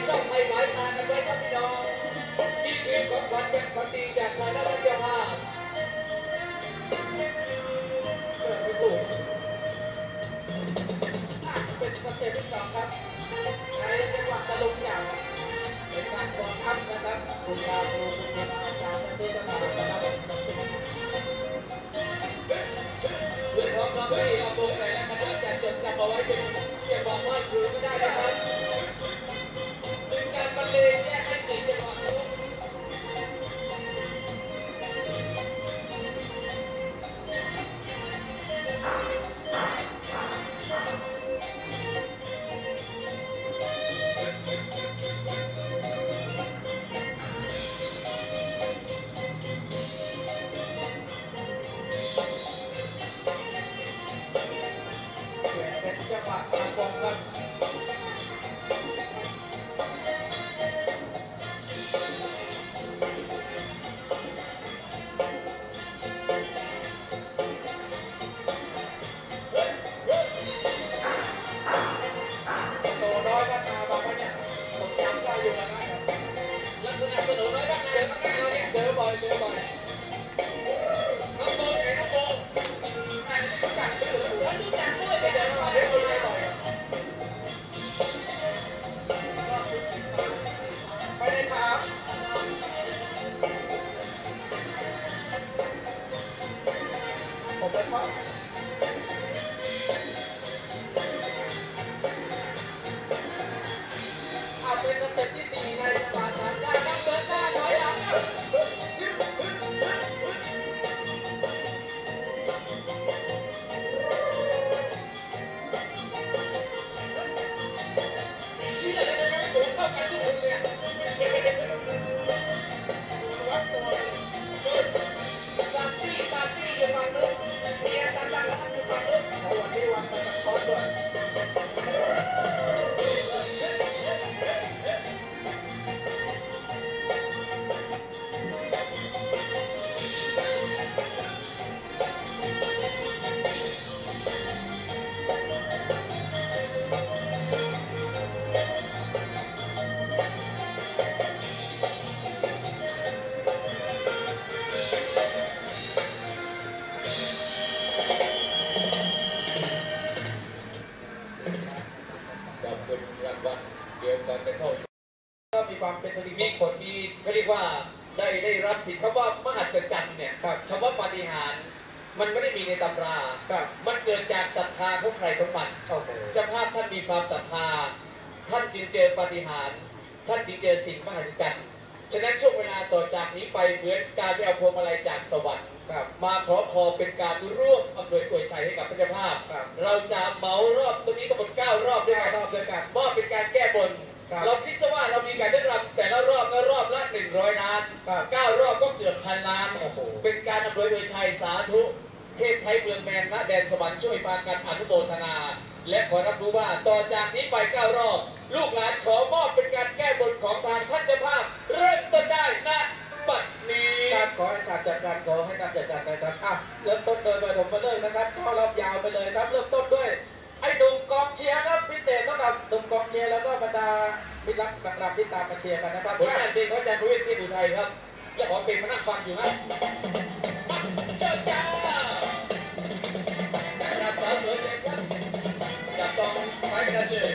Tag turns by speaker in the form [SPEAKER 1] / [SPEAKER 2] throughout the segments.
[SPEAKER 1] ช่องไทยหมายทางกันไว้ครับพี่น้องนี่คือของขวัญจากฝันดีจากคณะเจ้าภาพเป็นคอนเสิร์ตที่2ครับในจังหวัดตะลุงอย่างเป็นการกองทัพนะครับคุณตาครูคุณครูอาจารย์ที่จะมานะครับเพื่อพร้อมรับที่เอาวงแต่ละคณะจะจดจำเอาไว้เป็นจะบอกว่าครูไม่ได้นะครับเป็นการบรรเลงแยกให้เสียงจังหวะจังหวะตะกงครับโตน้อยบ้านนาบอกว่าเนี่ยผมจำได้อยู่นะครับลักษณะโตน้อยบ้านนาเราเนี่ยเจอบ่อยน้องโบไหนน้องโบใครรู้จักชื่อแล้วรู้จักด้วยไม่ได้มาได้คุยได้บ่อยไม่ได้ถามผมจะชอบเป็นสเต็ปที่4ในจังหวะสามชาติครับเดินหน้าถอยหลังครับที่ไหนได้ไหมสวนเข้ากันทุกคนเลยซาตี้อยู่ฝั่งนู้นเมียซาตี้อยู่ฝั่งนู้นวันนี้วันประกันคอร์สด้วยก็มีความเป็นสิริมงคลมีเขาเรียกว่าได้รับสิ่งคำว่ามหัศจรรย์เนี่ยคำว่าปาฏิหาริย์มันไม่ได้มีในตำรามันเกิดจากศรัทธาของใครของมันเจ้าภาพท่านมีความศรัทธาท่านจึงเจอปาฏิหาริย์ท่านจึงเจอสิ่งมหัศจรรย์ฉะนั้นช่วงเวลาต่อจากนี้ไปเหมือนการไปเอาพวงมาลัยจากสวรรค์มาขอเป็นการร่วมอำนวยอวยชัยให้กับพระเจ้าภาพเราจะเหมารอบตรงนี้ทั้งหมด9 รอบด้วยกันมอบเป็นการแก้บนเราคิดซะว่าเรามีการได้รับแต่ละรอบละ100 ล้าน9 รอบก็เกือบ1,000 ล้านเป็นการอำนวยอวยชัยสาธุเทพไทยเมืองแมนณแดนสวรรค์ช่วยพากันอนุโมทนาและขอรับรู้ว่าต่อจากนี้ไป9 รอบลูกหลานขอมอบเป็นการแก้บนของทางท่านเจ้าภาพเริ่มต้นได้ณบัดนี้การขอให้ขาดจากการขอให้นำจากการนะครับเริ่มต้นโดยผมมาเลยนะครับเข้ารอบยาวไปเลยครับเริ่มต้นด้วยไอ้หนุ่มกองเชียร์ครับพิเศษสำหรับหนุ่มกองเชียร์แล้วก็บรรดามิตรรักนางรำที่ตามมาเชียร์กันนะครับผลงานเพลงของอาจารย์ประวิตร เพียรอุทัยครับเจ้าของเพลงมานั่งฟังอยู่นะเจ้าจ้านะครับสาวสวยเชิญครับจับต้องไม้กันเลย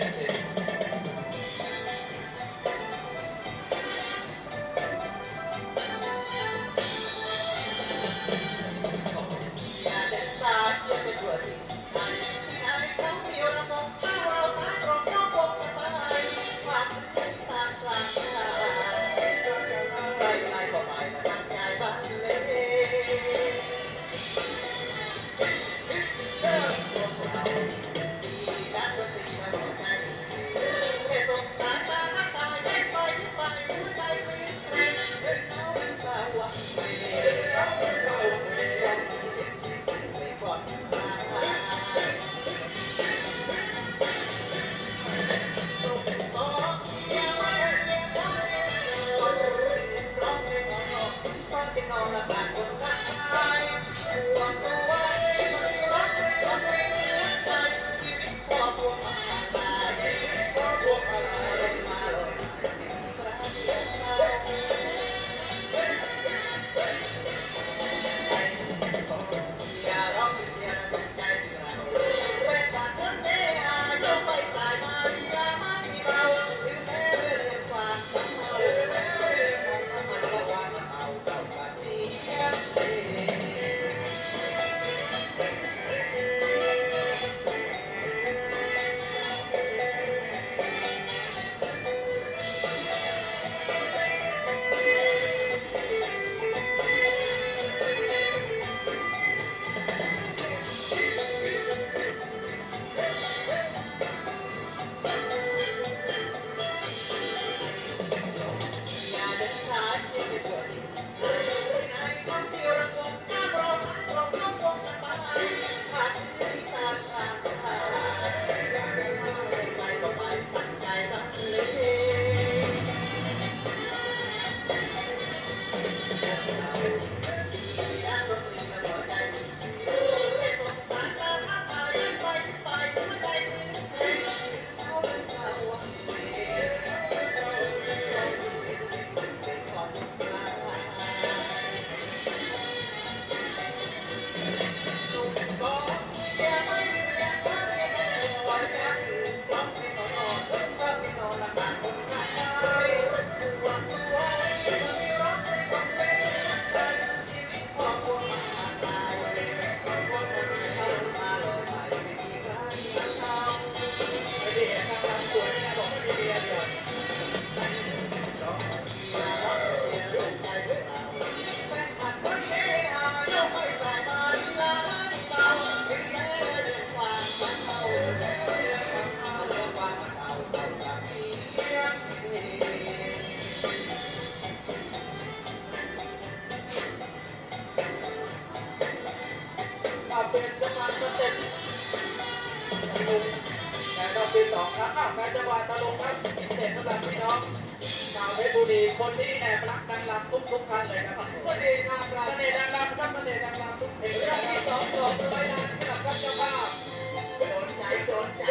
[SPEAKER 2] การจังหวะตลกครับพิเศษสำหรับพี่น้องชาวเพชรบุรีคนที่แอบรักนางรำทุกท่านเลยครับ
[SPEAKER 1] เสน่ห์นางรำ
[SPEAKER 2] เสน่ห์นางรำครับเสน่ห์นางรำทุกเพลง
[SPEAKER 1] รอบที่200 ล้านสำหรับท่านเจ้าภาพ
[SPEAKER 2] โดนใจโดนใจ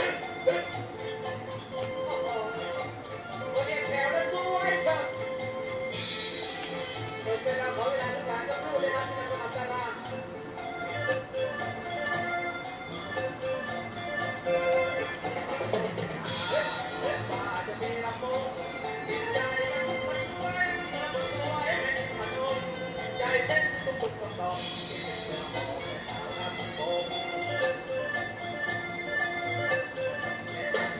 [SPEAKER 1] โอ้โหคนเรียงแถวและสวยชอบเดี๋ยวจะเราขอเวลาลูกหลานสักครู่นะครับที่จะมาทำการรำ
[SPEAKER 2] จะมีลำโพงจิตใจมันสวยมันสวยมันโน้มใจเต้นตุ้มตุ้มต้องกินเนื้อหอมสาวลำโพง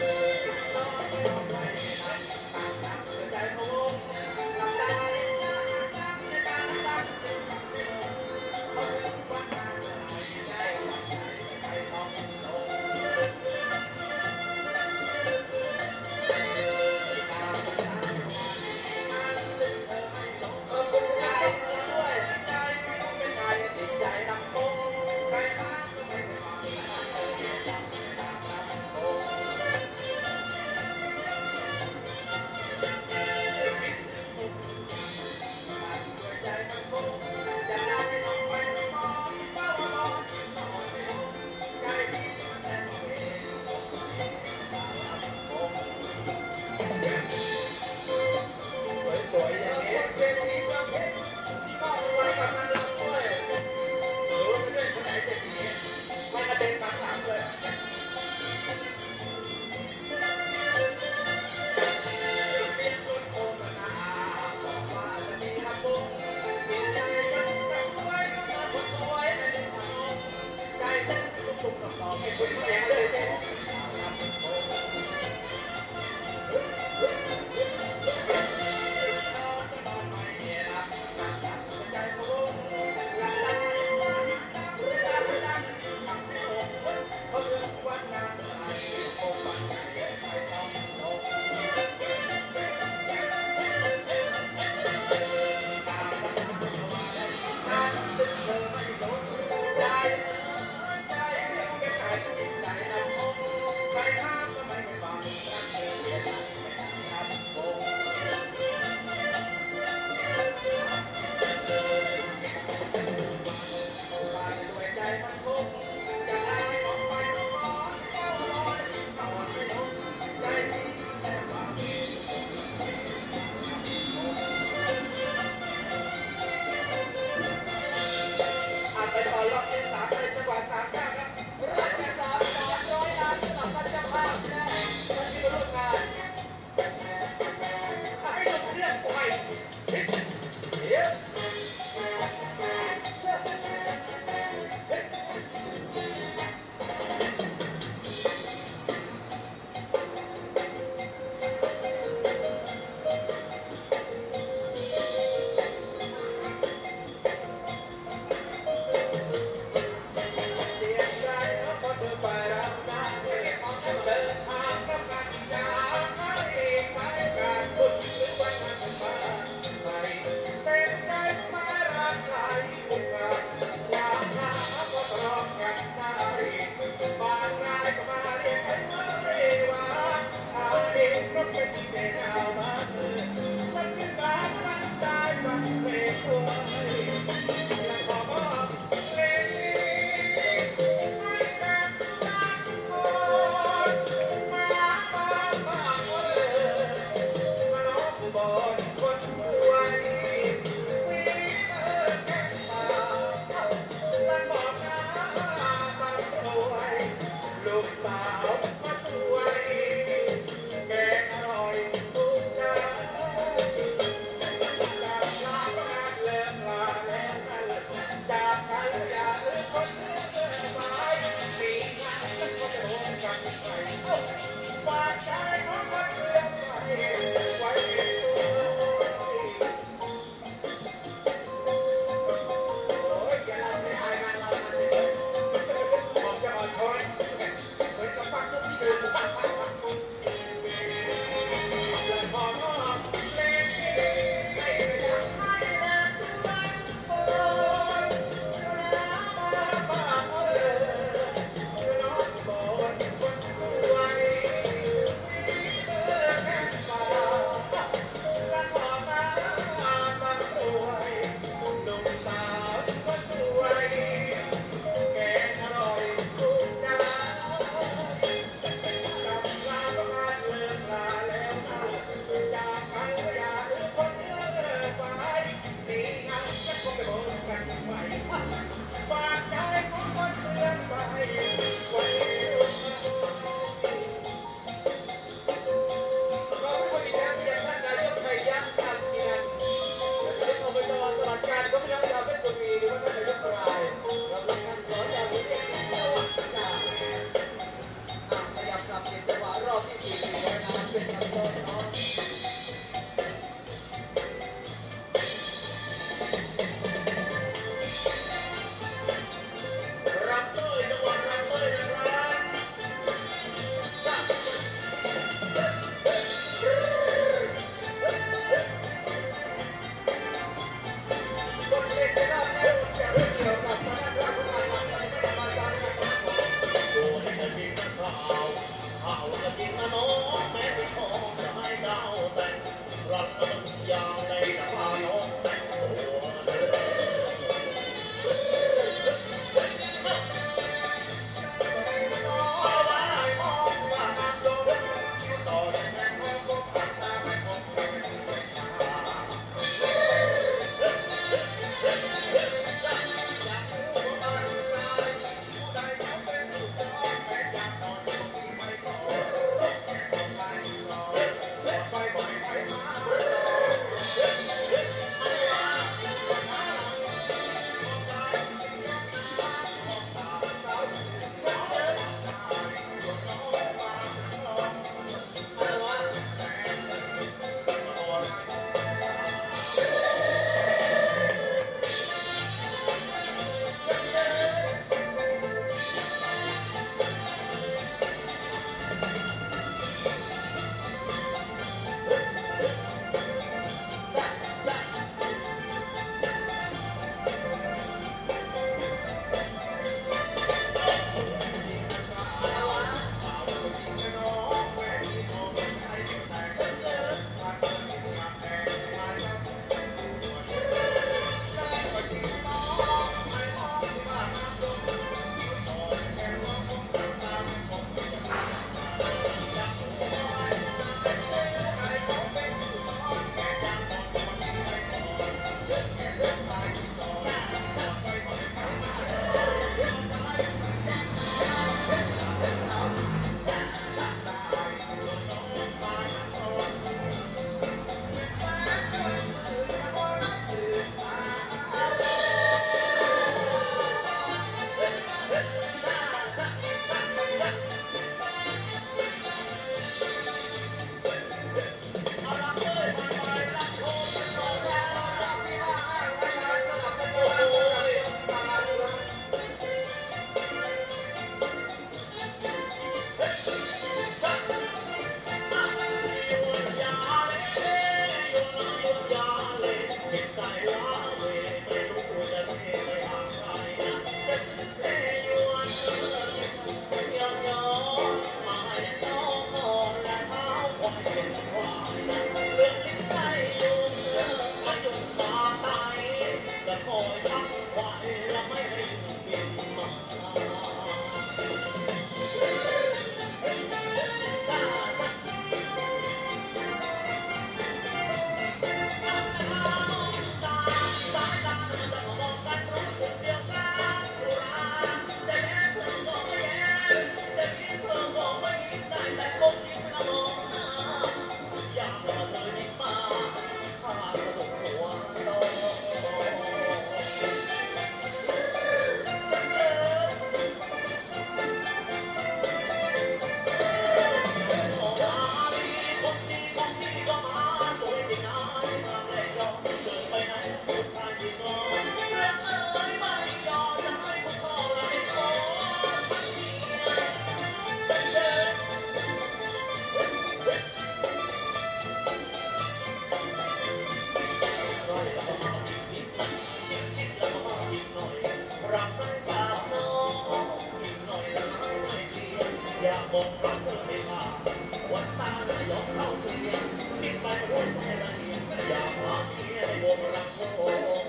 [SPEAKER 2] ยกเข้าเรียนคิดไปหัวใจละเอียดอยากหาเมียในวงลำโพง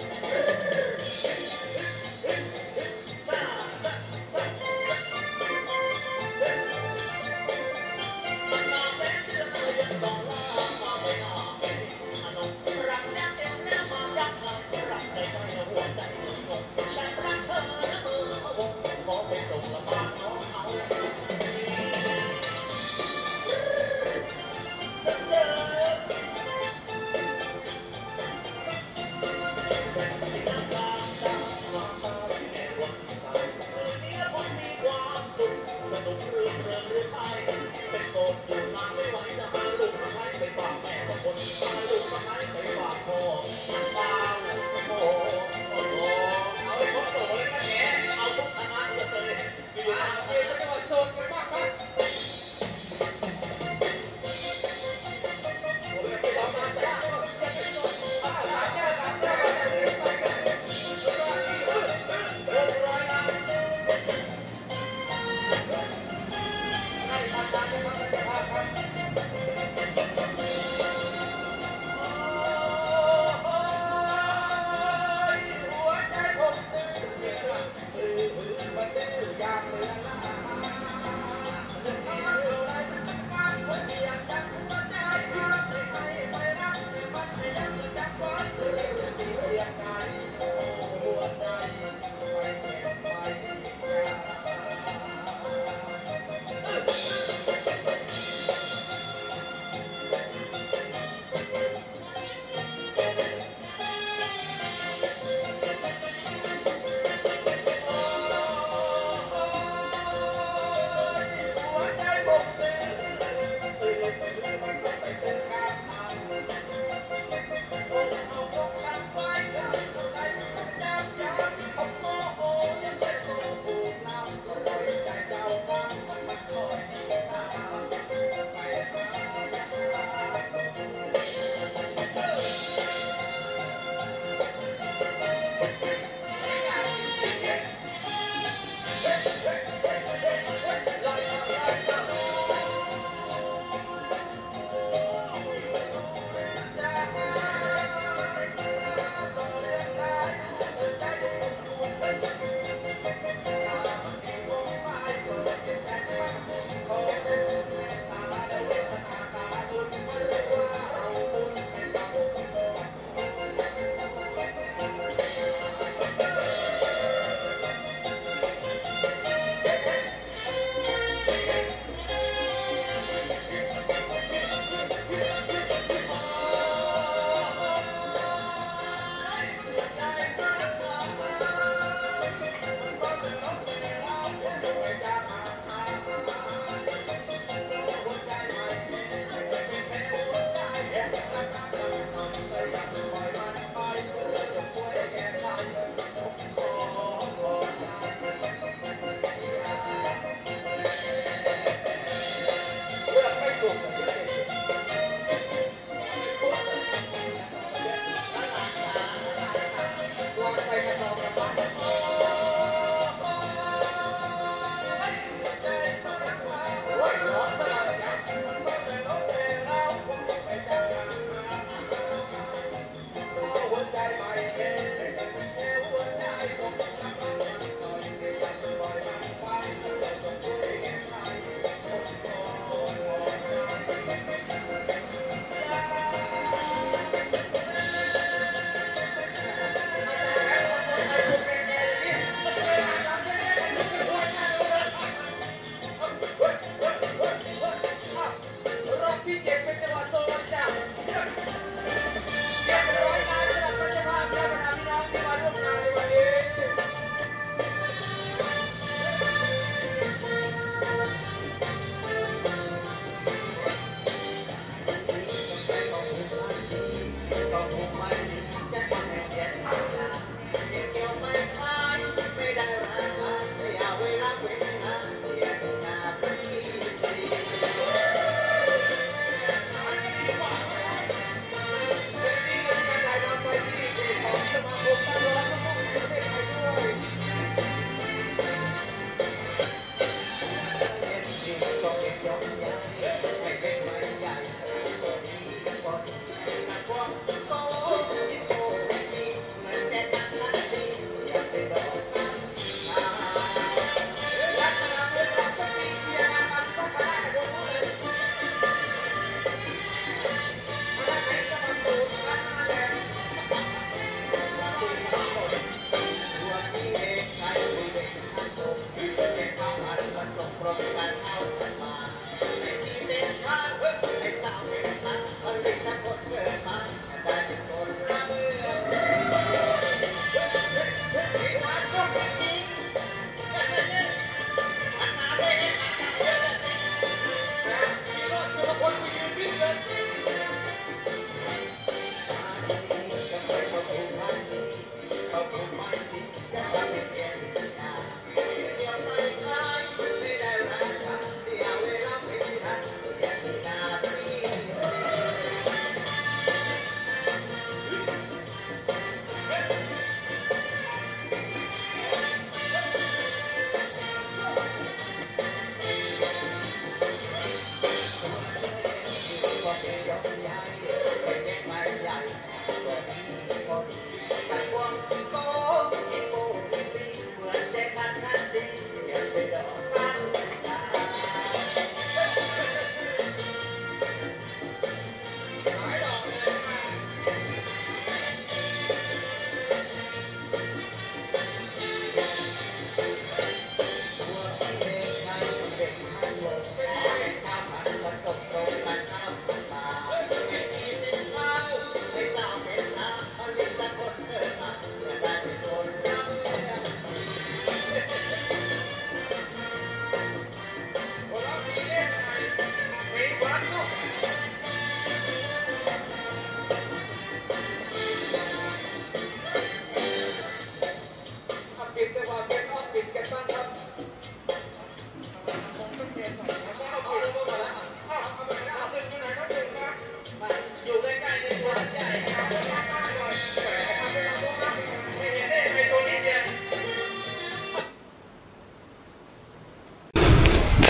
[SPEAKER 2] จ้าจ้าจ้ามันมาแสนเดือนเลยยังสอนลามาไม่น่าไม่อนุรักยังเอ็มแล้วมารักใครรักในใจหัวใจงงฉันรักเธอนะมือเขาวงขอไปส่งละบางน้องเอาจะเจอ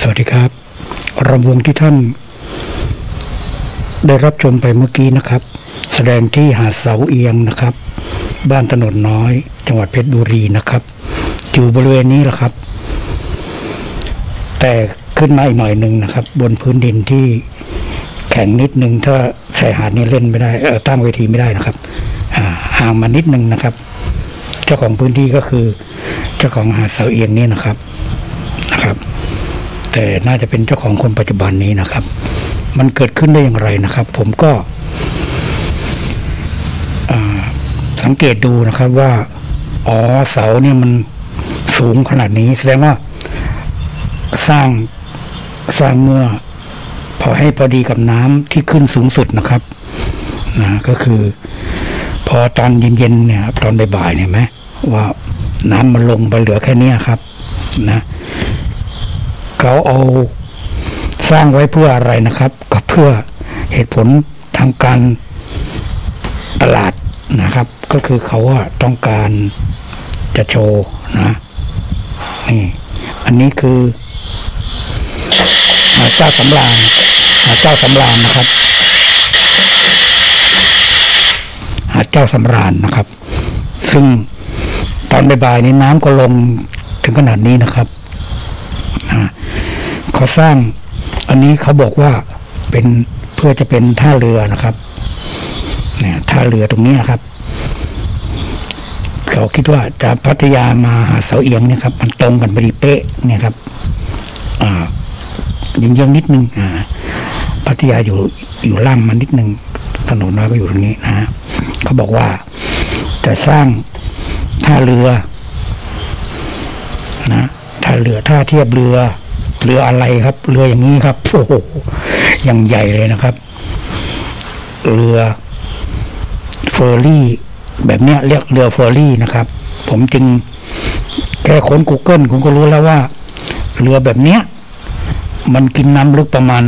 [SPEAKER 3] สวัสดีครับรำวงที่ท่านได้รับชมไปเมื่อกี้นะครับแสดงที่หาดเสาเอียงนะครับบ้านถนนน้อยจังหวัดเพชรบุรีนะครับอยู่บริเวณนี้แหละครับแต่ขึ้นมาอีกหน่อยหนึ่งนะครับบนพื้นดินที่แข็งนิดนึงถ้าชายหาดนี้เล่นไม่ได้ตั้งเวทีไม่ได้นะครับห่างมานิดนึงนะครับเจ้าของพื้นที่ก็คือเจ้าของหาดเสาเอียงนี่นะครับแต่น่าจะเป็นเจ้าของคนปัจจุบันนี้นะครับมันเกิดขึ้นได้อย่างไรนะครับผมก็สังเกตดูนะครับว่าเสาเนี่ยมันสูงขนาดนี้แสดงว่าสร้างเมื่อพอให้พอดีกับน้ำที่ขึ้นสูงสุดนะครับก็คือพอตอนเย็นๆเนี่ยตอนบ่ายๆเนี่ยไหมว่าน้ำมันลงไปเหลือแค่นี้ครับนะเขาเอาสร้างไว้เพื่ออะไรนะครับก็เพื่อเหตุผลทางการตลาดนะครับก็คือเขาต้องการจะโชว์นะนี่อันนี้คือหาดเจ้าสำราญนะครับหาดเจ้าสำราญนะครับซึ่งตอนบ่ายๆนี้น้ำก็ลงถึงขนาดนี้นะครับเขาสร้างอันนี้เขาบอกว่าเป็นเพื่อจะเป็นท่าเรือนะครับเนี่ยท่าเรือตรงนี้นะครับเขาคิดว่าจะพัทยามาหาเสาเอียงเนี่ยครับมันตรงกันพอดีเป๊ะเนี่ยครับยังนิดนึงพัทยาอยู่ล่างมันนิดนึงถนนน้อยก็อยู่ตรงนี้นะเขาบอกว่าจะสร้างท่าเรือนะท่าเรือท่าเทียบเรืออะไรครับเรืออย่างนี้ครับโอ้โหอย่างใหญ่เลยนะครับเรือเฟอร์รี่แบบเนี้ยเรียกเรือเฟอร์รี่นะครับผมจึงแค่ค้น Google ผมก็รู้แล้วว่าเรือแบบเนี้ยมันกินน้ำลึกประมาณ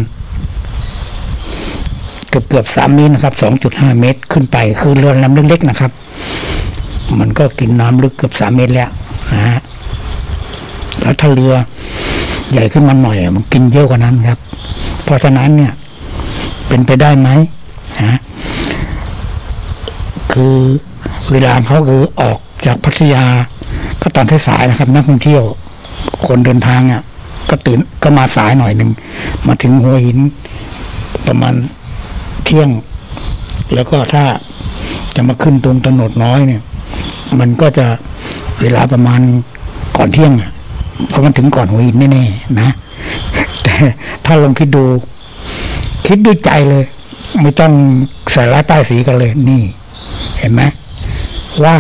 [SPEAKER 3] เกือบ3 เมตรนะครับ 2.5 เมตรขึ้นไปคือเรือลำเล็กๆนะครับมันก็กินน้ำลึกเกือบ3 เมตรแล้วนะฮะแล้วถ้าเรือใหญ่ขึ้นมาหน่อยมันกินเยอะกว่านั้นครับเพราะฉะนั้นเนี่ยเป็นไปได้ไหมคือเวลาเขาคือออกจากพัทยาก็ตอนสายๆนะครับนักท่องเที่ยวคนเดินทางอ่ะก็มาสายหน่อยหนึ่งมาถึงหัวหินประมาณเที่ยงแล้วก็ถ้าจะมาขึ้นตรงถนนน้อยเนี่ยมันก็จะเวลาประมาณก่อนเที่ยงอ่ะเพราะมันถึงก่อนหัวหินแน่ๆนะแต่ถ้าลองคิดด้วยใจเลยไม่ต้องใส่ร้ายป้ายสีกันเลยนี่เห็นไหมว่า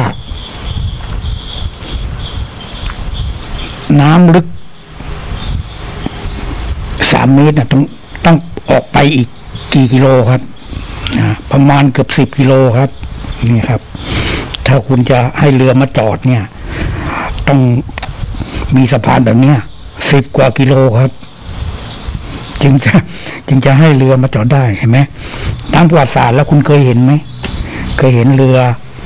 [SPEAKER 3] น้ำลึก3 เมตรต้องออกไปอีกกี่กิโลครับประมาณเกือบ10 กิโลครับนี่ครับถ้าคุณจะให้เรือมาจอดเนี่ยต้องมีสะพานแบบนี้10 กว่ากิโลครับจึงจะให้เรือมาจอดได้เห็นไหมตามประวัติศาสตร์แล้วคุณเคยเห็นไหมเคยเห็นเรือ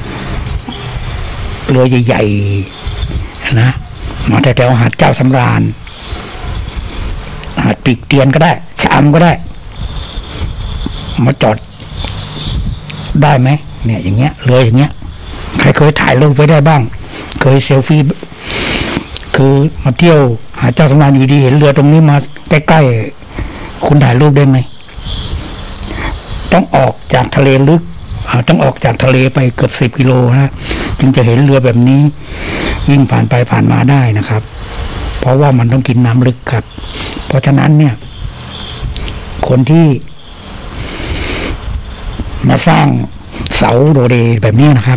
[SPEAKER 3] ใหญ่ๆนะมาแถวหาดเจ้าสำราญหาดปีกเตียนก็ได้ชะอำก็ได้มาจอดได้ไหมเนี่ยอย่างเงี้ยเรืออย่างเงี้ยใครเคยถ่ายรูปไว้ได้บ้างเคยเซลฟี่คือมาเที่ยวหาดเจ้าสำราญอยู่ดีเห็นเรือตรงนี้มาใกล้ๆคุณถ่ายรูปได้ไหมต้องออกจากทะเลลึกต้องออกจากทะเลไปเกือบ10 กิโลนะจึงจะเห็นเรือแบบนี้วิ่งผ่านไปผ่านมาได้นะครับเพราะว่ามันต้องกินน้ำลึกครับเพราะฉะนั้นเนี่ยคนที่มาสร้างเสาโรเดแบบนี้นะครับ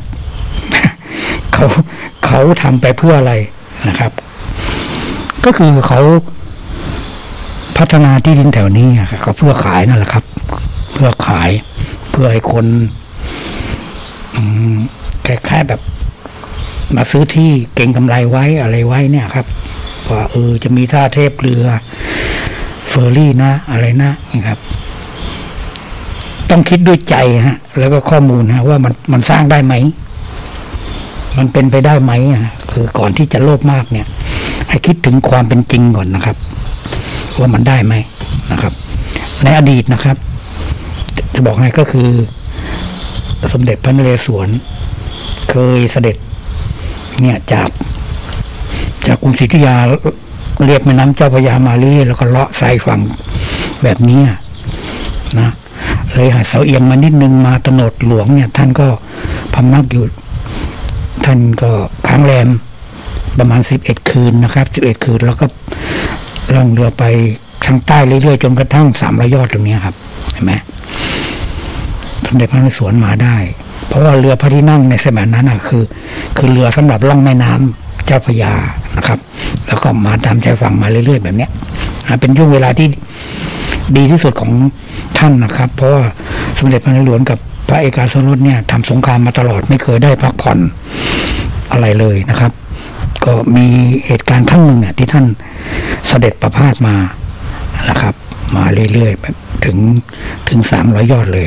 [SPEAKER 3] เขาทำไปเพื่ออะไรนะครับก็คือเขาพัฒนาที่ดินแถวนี้เขาเพื่อขายนั่นแหละครับเพื่อขายเพื่อให้คนคล้ายๆแบบมาซื้อที่เก่งกำไรไว้อะไรไว้เนี่ยครับว่าจะมีท่าเทียบเรือเฟอร์รี่นะอะไรนะนี่ครับต้องคิดด้วยใจฮะแล้วก็ข้อมูลฮะว่ามันสร้างได้ไหมมันเป็นไปได้ไหมคือก่อนที่จะโลภมากเนี่ยให้คิดถึงความเป็นจริงก่อนนะครับว่ามันได้ไหมนะครับ ในอดีตนะครับจะบอกให้ก็คือสมเด็จพระนเรศวรเคยเสด็จเนี่ยจากกรุงศรีอยุธยาเรียบแม่น้ำเจ้าพระยามาเรื่อยแล้วก็เลาะสายฝั่งแบบนี้นะเลยหาเสาเอียงมานิดนึงมาตโนดหลวงเนี่ยท่านก็พำนักอยู่ท่านก็ค้างแรมประมาณ11 คืนนะครับ11 คืนแล้วก็ล่องเรือไปทางใต้เรื่อยๆจนกระทั่ง300 ยอดตรงนี้ครับเห็นไหมสมเด็จพระนเรศวรมาได้เพราะว่าเรือพระที่นั่งในสมัยนั้นคือเรือสำหรับล่องแม่น้ำเจ้าพระยานะครับแล้วก็มาตามชายฝั่งมาเรื่อยๆแบบนี้เป็นช่วงเวลาที่ดีที่สุดของท่านนะครับเพราะว่าสมเด็จพระนเรศวรกับพระเอกาสมรสเนี่ยทำสงครามมาตลอดไม่เคยได้พักผ่อนอะไรเลยนะครับก็มีเหตุการณ์ครั้งหนึ่งที่ท่านเสด็จประพาสมานะครับมาเรื่อยๆแบบถึง300 ยอดเลย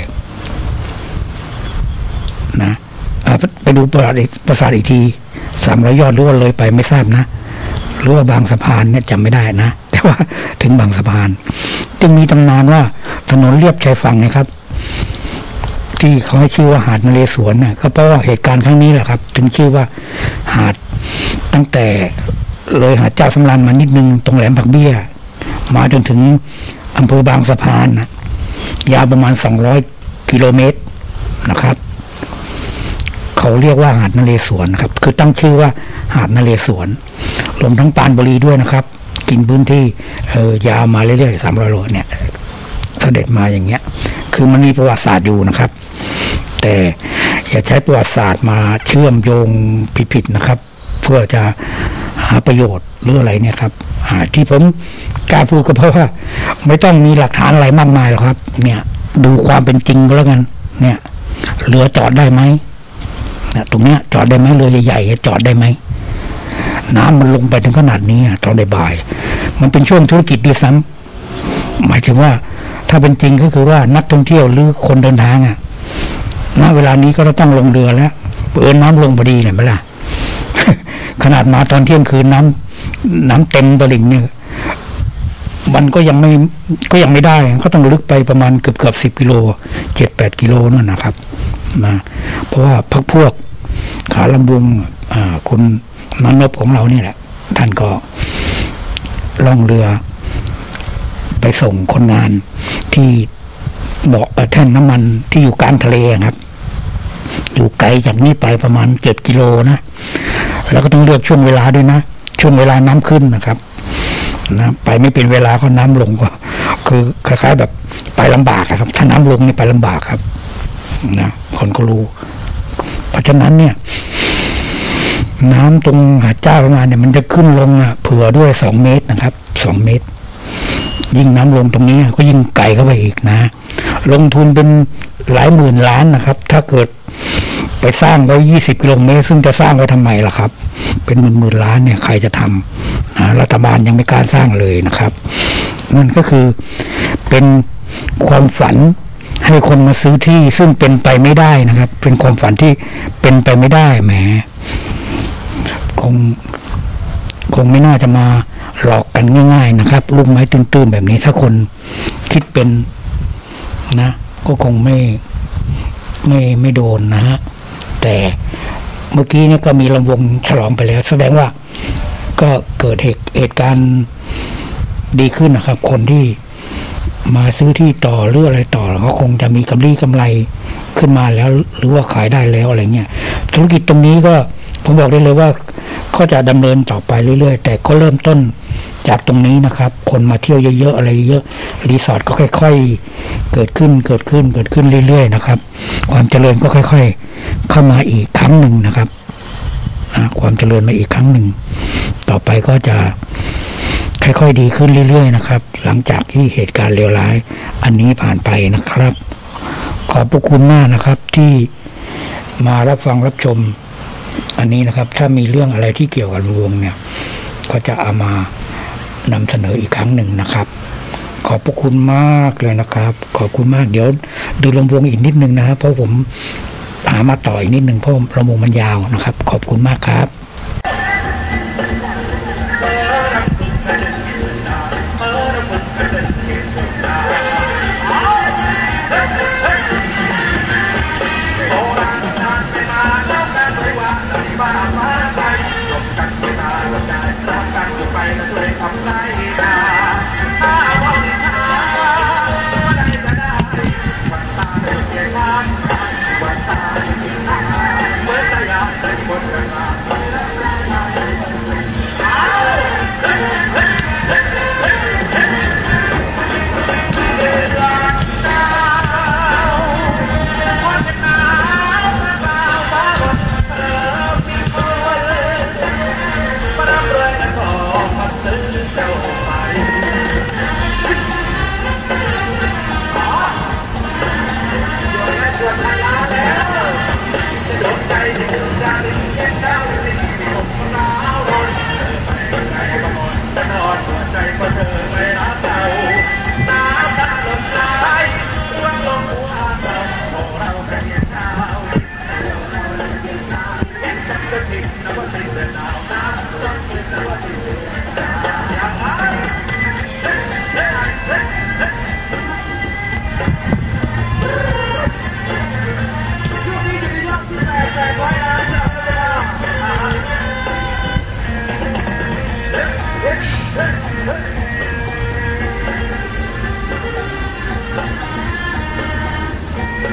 [SPEAKER 3] นะไปดูประสาทอีกที300 ยอดหรือว่าเลยไปไม่ทราบนะหรือว่าบางสะพานเนี่ยจำไม่ได้นะแต่ว่าถึงบางสะพานจึงมีตำนานว่าถนนเลียบชายฝั่งนะครับที่เขาให้ชื่อว่าหาดนเรศวรน่ะก็เพราะว่าเหตุการณ์ครั้งนี้แหละครับถึงชื่อว่าหาดตั้งแต่เลยหาดเจ้าสำราญมานิดนึงตรงแหลมผักเบี้ยมาจนถึงอำเภอบางสะพานนะยาวประมาณ200 กิโลเมตรนะครับเขาเรียกว่าหาดนเรศวรครับคือตั้งชื่อว่าหาดนเรศวรรวมทั้งปรานบุรีด้วยนะครับกินพื้นที่ยาวมาเรื่อยๆ300 โลเนี่ยเสด็จมาอย่างเงี้ยคือมันมีประวัติศาสตร์อยู่นะครับแต่อย่าใช้ประวัติศาสตร์มาเชื่อมโยงผิดๆนะครับเพื่อจะหาประโยชน์หรืออะไรเนี่ยครับที่ผมกล้าพูดก็เพราะว่าไม่ต้องมีหลักฐานอะไรมากมายหรอกครับเนี่ยดูความเป็นจริงก็แล้วกันเนี่ยเรือจอดได้ไหมตรงเนี้ยจอดได้ไหมเรือใหญ่ๆจอดได้ไหมน้ำมันลงไปถึงขนาดนี้ตอนบ่ายมันเป็นช่วงธุรกิจด้วยซ้ำหมายถึงว่าถ้าเป็นจริงก็คือว่านักท่องเที่ยวหรือคนเดินทางณเวลานี้ก็ต้องลงเรือแล้วน้ำลงพอดีเลยไหมล่ะ ขนาดมาตอนเที่ยงคืนน้ำเต็มตลิ่งเนี่ยมันก็ยังไม่ได้ก็ต้องลึกไปประมาณเกือบ10 กิโล 7-8 กิโลนั่นนะครับนะเพราะว่าพักพวกขาลำบุงคุณนนบของเรานี่แหละท่านก็ล่องเรือไปส่งคนงานที่บอกแท่นน้ำมันที่อยู่กลางทะเลครับอยู่ไกลจากนี้ไปประมาณ7 กิโลนะแล้วก็ต้องเลือกช่วงเวลาด้วยนะช่วงเวลาน้ำขึ้นนะครับนะไปไม่เป็นเวลาก็น้ำลงก็คือคล้ายๆแบบไปลำบากครับถ้าน้ำลงนี่ไปลำบากครับนะคนก็รู้เพราะฉะนั้นเนี่ยน้ำตรงหาดเจ้าประมาณเนี่ยมันจะขึ้นลงเผื่อด้วย2 เมตรนะครับ2 เมตรยิ่งน้ำลงตรงนี้ก็ยิ่งไกลเข้าไปอีกนะลงทุนเป็นหลายหมื่นล้านนะครับถ้าเกิดไปสร้างไว้20 กิโลเมตรซึ่งจะสร้างไว้ทำไมล่ะครับเป็นหมื่นล้านเนี่ยใครจะทำรัฐบาลยังไม่กล้าสร้างเลยนะครับนั่นก็คือเป็นความฝันให้คนมาซื้อที่ซึ่งเป็นไปไม่ได้นะครับเป็นความฝันที่เป็นไปไม่ได้แหมคงไม่น่าจะมาหลอกกันง่ายๆนะครับลูกไม้ตื้นๆแบบนี้ถ้าคนคิดเป็นนะก็คงไม่โดนนะฮะแต่เมื่อกี้เนี่ยก็มีลำวงฉลองไปแล้วแสดงว่าก็เกิดเหตุการณ์ดีขึ้นนะครับคนที่มาซื้อที่ต่อหรืออะไรต่อเขาคงจะมีกำไรขึ้นมาแล้วหรือว่าขายได้แล้วอะไรเงี้ยธุรกิจตรงนี้ก็ผมบอกได้เลยว่าก็จะดำเนินต่อไปเรื่อยๆแต่ก็เริ่มต้นจากตรงนี้นะครับคนมาเที่ยวเยอะๆอะไรเยอะรีสอร์ทก็ค่อยๆเกิดขึ้นเรื่อยๆนะครับความเจริญก็ค่อยๆเข้ามาอีกครั้งหนึ่งนะครับความเจริญมาอีกครั้งหนึ่งต่อไปก็จะค่อยๆดีขึ้นเรื่อยๆนะครับหลังจากที่เหตุการณ์เลวร้ายอันนี้ผ่านไปนะครับขอบพระคุณมากนะครับที่มารับฟังรับชมอันนี้นะครับถ้ามีเรื่องอะไรที่เกี่ยวกับวงเนี่ยก็จะเอามานำเสนออีกครั้งหนึ่งนะครับขอบพระคุณมากเลยนะครับขอบคุณมากเดี๋ยวดูลำวงอีกนิดนึงนะครับเพราะผมหามาต่ออีกนิดนึงเพราะลำวงมันยาวนะครับขอบคุณมากครับ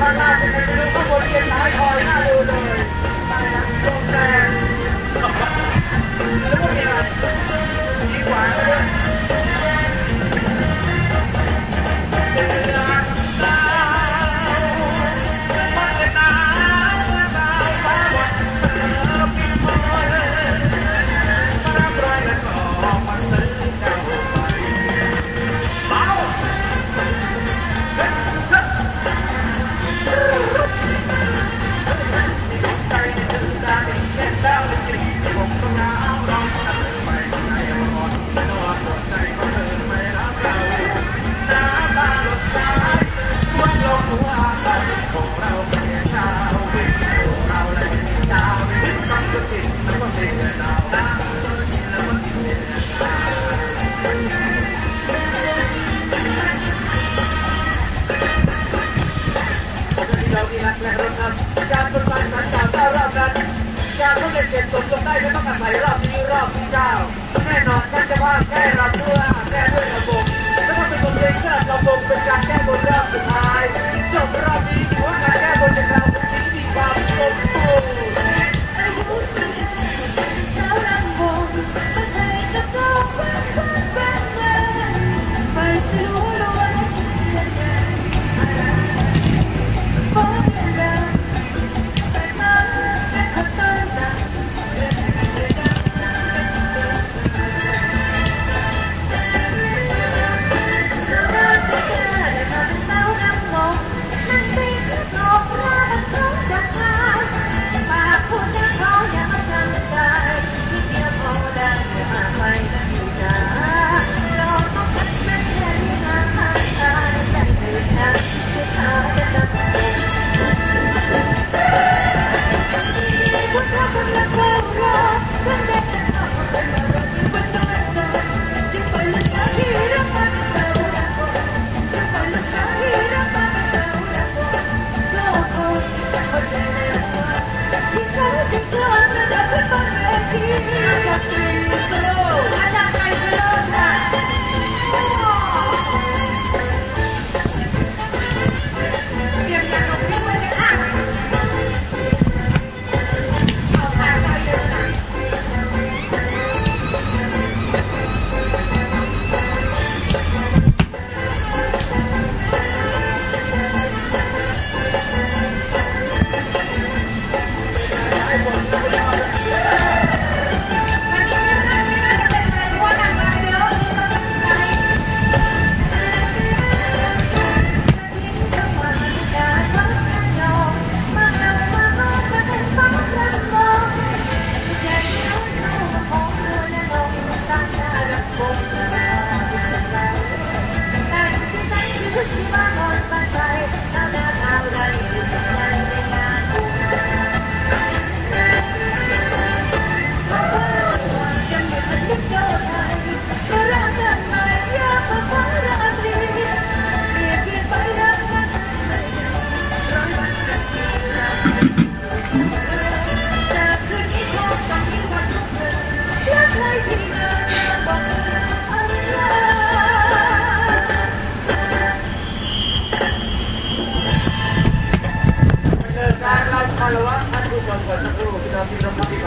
[SPEAKER 1] ข้างล่างเป็นไงไม่รู้ข้างบนเกียร์ท้ายคอยน่าดูเลยตรงแดงแล้วพวกนี้อะไรสีหวานเลยการบนบานสารกล่าวเจ้ารอบนั้นการสำเร็จเสร็จสมลงได้ก็ต้องอาศัยรอบนี้รอบที่9แน่นอนท่านจะว่าแก้รำด้วยแก้ด้วยระบบก็ต้องเป็นบทเพลงสำหรับระบบเป็นการแก้บนรอบสุดท้ายจบรอบนี้ถือว่าการแก้บนในคราวนี้มีความสมบูรณ์